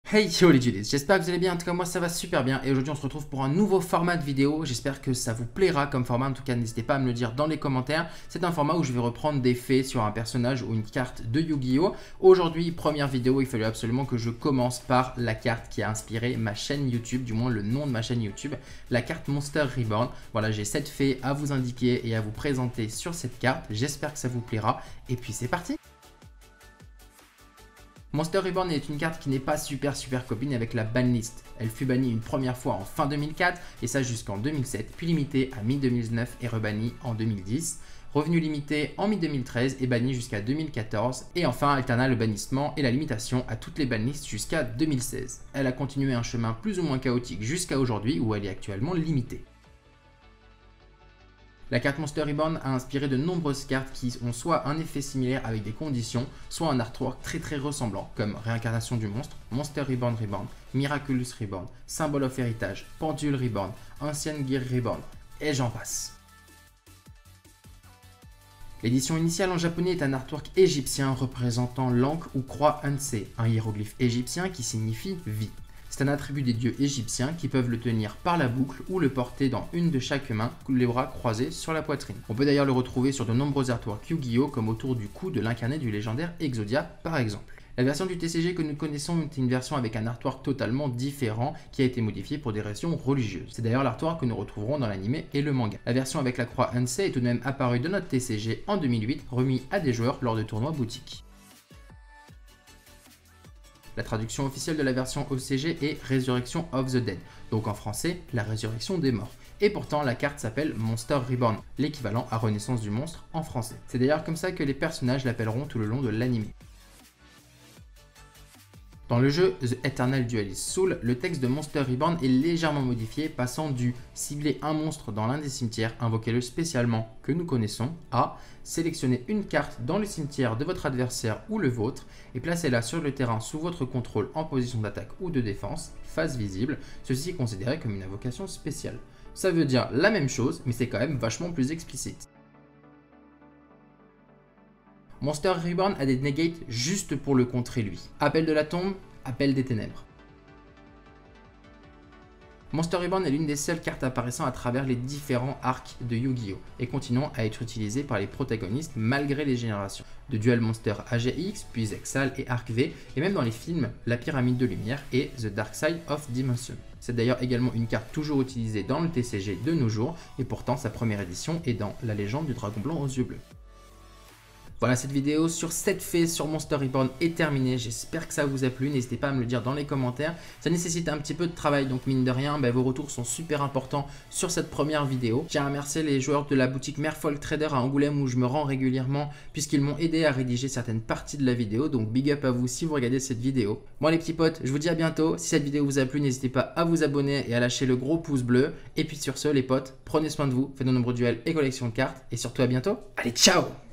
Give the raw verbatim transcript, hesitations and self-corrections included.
Hey yo les Julies, j'espère que vous allez bien, en tout cas moi ça va super bien et aujourd'hui on se retrouve pour un nouveau format de vidéo, j'espère que ça vous plaira comme format, en tout cas n'hésitez pas à me le dire dans les commentaires. C'est un format où je vais reprendre des faits sur un personnage ou une carte de Yu-Gi-Oh! Aujourd'hui, première vidéo, il fallait absolument que je commence par la carte qui a inspiré ma chaîne YouTube, du moins le nom de ma chaîne YouTube, la carte Monster Reborn. Voilà, j'ai sept faits à vous indiquer et à vous présenter sur cette carte, j'espère que ça vous plaira et puis c'est parti! Monster Reborn est une carte qui n'est pas super super copine avec la banlist. Elle fut bannie une première fois en fin deux mille quatre et ça jusqu'en deux mille sept, puis limitée à mi deux mille neuf et rebannie en deux mille dix. Revenu limité en mi deux mille treize et banni jusqu'à deux mille quatorze. Et enfin alterna le bannissement et la limitation à toutes les banlists jusqu'à deux mille seize. Elle a continué un chemin plus ou moins chaotique jusqu'à aujourd'hui où elle est actuellement limitée. La carte Monster Reborn a inspiré de nombreuses cartes qui ont soit un effet similaire avec des conditions, soit un artwork très très ressemblant, comme Réincarnation du monstre, Monster Reborn Reborn, Miraculous Reborn, Symbol of Heritage, Pendule Reborn, Ancienne Gear Reborn, et j'en passe. L'édition initiale en japonais est un artwork égyptien représentant l'Ankh ou croix Ansei, un hiéroglyphe égyptien qui signifie vie. C'est un attribut des dieux égyptiens qui peuvent le tenir par la boucle ou le porter dans une de chaque main, les bras croisés sur la poitrine. On peut d'ailleurs le retrouver sur de nombreux artworks Yu-Gi-Oh! Comme autour du cou de l'incarné du légendaire Exodia par exemple. La version du T C G que nous connaissons est une version avec un artwork totalement différent qui a été modifié pour des raisons religieuses. C'est d'ailleurs l'artwork que nous retrouverons dans l'anime et le manga. La version avec la croix Ansei est tout de même apparue dans notre T C G en deux mille huit, remis à des joueurs lors de tournois boutiques. La traduction officielle de la version O C G est Resurrection of the Dead, donc en français, la résurrection des morts. Et pourtant, la carte s'appelle Monster Reborn, l'équivalent à Renaissance du monstre en français. C'est d'ailleurs comme ça que les personnages l'appelleront tout le long de l'anime. Dans le jeu The Eternal Duelist Soul, le texte de Monster Reborn est légèrement modifié, passant du « cibler un monstre dans l'un des cimetières, invoquez-le spécialement que nous connaissons » à « sélectionner une carte dans le cimetière de votre adversaire ou le vôtre et placez-la sur le terrain sous votre contrôle en position d'attaque ou de défense, face visible, ceci est considéré comme une invocation spéciale ». Ça veut dire la même chose, mais c'est quand même vachement plus explicite. Monster Reborn a des negates juste pour le contrer lui. Appel de la tombe, appel des ténèbres. Monster Reborn est l'une des seules cartes apparaissant à travers les différents arcs de Yu-Gi-Oh! Et continuant à être utilisée par les protagonistes malgré les générations. De Duel Monster A G X, puis Exal et Arc V, et même dans les films La Pyramide de Lumière et The Dark Side of Dimension. C'est d'ailleurs également une carte toujours utilisée dans le T C G de nos jours, et pourtant sa première édition est dans La Légende du Dragon Blanc aux yeux bleus. Voilà, cette vidéo sur sept faits sur Monster Reborn est terminée. J'espère que ça vous a plu. N'hésitez pas à me le dire dans les commentaires. Ça nécessite un petit peu de travail, donc mine de rien, bah, vos retours sont super importants sur cette première vidéo. Je tiens à remercier les joueurs de la boutique Merfolk Trader à Angoulême où je me rends régulièrement puisqu'ils m'ont aidé à rédiger certaines parties de la vidéo. Donc big up à vous si vous regardez cette vidéo. Moi les petits potes, je vous dis à bientôt. Si cette vidéo vous a plu, n'hésitez pas à vous abonner et à lâcher le gros pouce bleu. Et puis sur ce les potes, prenez soin de vous, faites de nombreux duels et collections de cartes. Et surtout à bientôt. Allez, ciao!